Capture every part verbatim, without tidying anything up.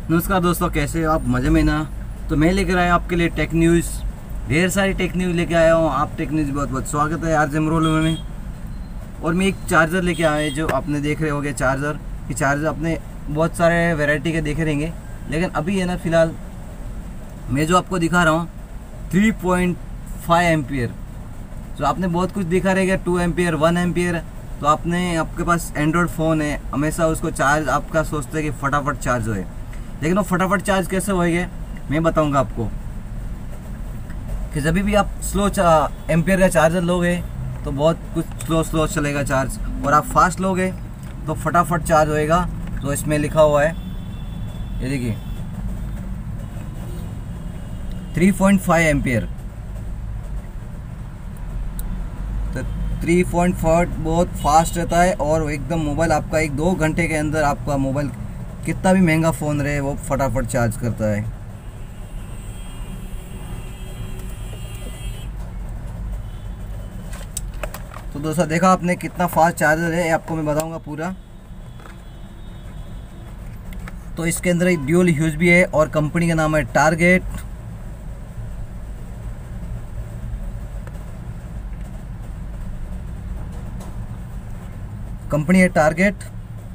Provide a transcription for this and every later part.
नमस्कार दोस्तों, कैसे हो आप? मज़े में ना? तो मैं लेकर आया आपके लिए टेक न्यूज़। ढेर सारी टेक न्यूज़ लेके आया हूँ। आप टेक न्यूज़ बहुत बहुत स्वागत है आज एमरोल में। और मैं एक चार्जर लेके आया जो आपने देख रहे होगे। चार्जर कि चार्जर अपने बहुत सारे वैरायटी के देखे रहेंगे, लेकिन अभी है ना फ़िलहाल मैं जो आपको दिखा रहा हूँ थ्री पॉइंट फाइव एम्पियर। तो आपने बहुत कुछ दिखा रहेगा, टू एम्पियर, वन एम्पियर। तो आपने आपके पास एंड्रॉयड फ़ोन है, हमेशा उसको चार्ज आपका सोचते हैं कि फटाफट चार्ज होए, लेकिन वो फटाफट चार्ज कैसे होएगा मैं बताऊंगा आपको। कि जब भी आप स्लो एम्पियर का चार्जर लोगे तो बहुत कुछ स्लो स्लो चलेगा चार्ज, और आप फास्ट लोगे तो फटाफट चार्ज होएगा। तो इसमें लिखा हुआ है, ये देखिए थ्री पॉइंट फाइव एम्पियर। तो थ्री पॉइंट फाइव बहुत फास्ट रहता है, और एकदम मोबाइल आपका एक दो घंटे के अंदर आपका मोबाइल कितना भी महंगा फ़ोन रहे वो फटाफट चार्ज करता है। तो दोस्तों देखा आपने कितना फास्ट चार्जर है, आपको मैं बताऊंगा पूरा। तो इसके अंदर एक ड्यूल यूएसबी है, और कंपनी का नाम है टारगेट। कंपनी है टारगेट,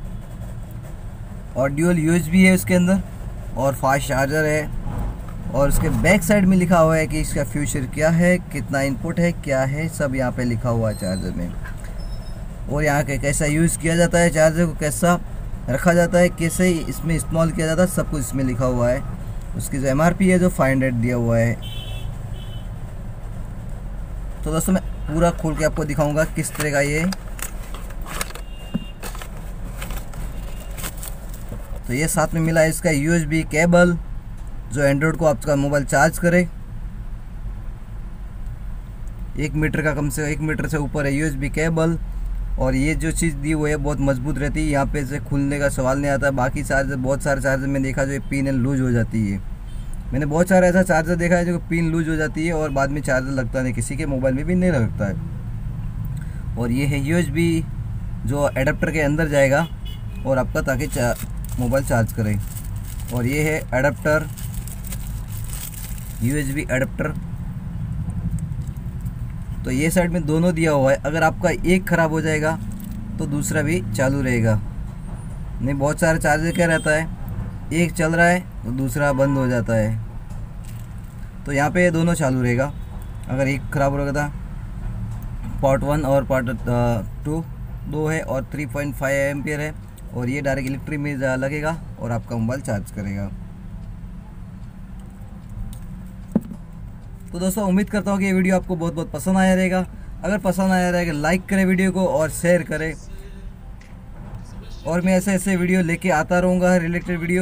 और ड्यूल यूएसबी है उसके अंदर, और फास्ट चार्जर है। और उसके बैक साइड में लिखा हुआ है कि इसका फ्यूचर क्या है, कितना इनपुट है, क्या है, सब यहाँ पे लिखा हुआ है चार्जर में। और यहाँ के कैसा यूज़ किया जाता है, चार्जर को कैसा रखा जाता है, कैसे इसमें इस्तेमाल किया जाता है, सब कुछ इसमें लिखा हुआ है। उसकी जो एम आर पी है जो फाइव हंड्रेड दिया हुआ है। तो दोस्तों मैं पूरा खोल के आपको दिखाऊँगा किस तरह का ये। तो ये साथ में मिला है इसका यूएसबी केबल, जो एंड्रॉयड को आपका मोबाइल चार्ज करे। एक मीटर का, कम से एक मीटर से ऊपर है यूएसबी केबल। और ये जो चीज़ दी हुई है बहुत मजबूत रहती है, यहाँ पे से खुलने का सवाल नहीं आता। बाकी चार्जर, बहुत सारे चार्जर में देखा जो पिन लूज हो जाती है। मैंने बहुत सारा ऐसा चार्जर देखा है जो पिन लूज हो जाती है और बाद में चार्जर लगता नहीं, किसी के मोबाइल में भी नहीं लगता है। और ये है यूएसबी जो एडाप्टर के अंदर जाएगा और आपका ताकि चा, मोबाइल चार्ज करे। और ये है एडाप्टर, यूएसबी एडाप्टर। तो ये साइड में दोनों दिया हुआ है, अगर आपका एक ख़राब हो जाएगा तो दूसरा भी चालू रहेगा। नहीं, बहुत सारे चार्जर क्या रहता है, एक चल रहा है तो दूसरा बंद हो जाता है। तो यहाँ पे ये दोनों चालू रहेगा। अगर एक ख़राब हो गया था, पार्ट वन और पार्ट टू दो है, और थ्री पॉइंट फाइव एम्पियर है, और ये डायरेक्ट इलेक्ट्रिक में लगेगा और आपका मोबाइल चार्ज करेगा। तो दोस्तों उम्मीद करता हूँ कि ये वीडियो आपको बहुत बहुत पसंद आया रहेगा। अगर पसंद आया रहेगा लाइक करें वीडियो को और शेयर करें, और मैं ऐसे ऐसे वीडियो लेके आता रहूँगा, रिलेटेड वीडियो।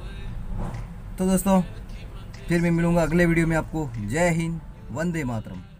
तो दोस्तों फिर मैं मिलूँगा अगले वीडियो में आपको। जय हिंद, वंदे मातरम।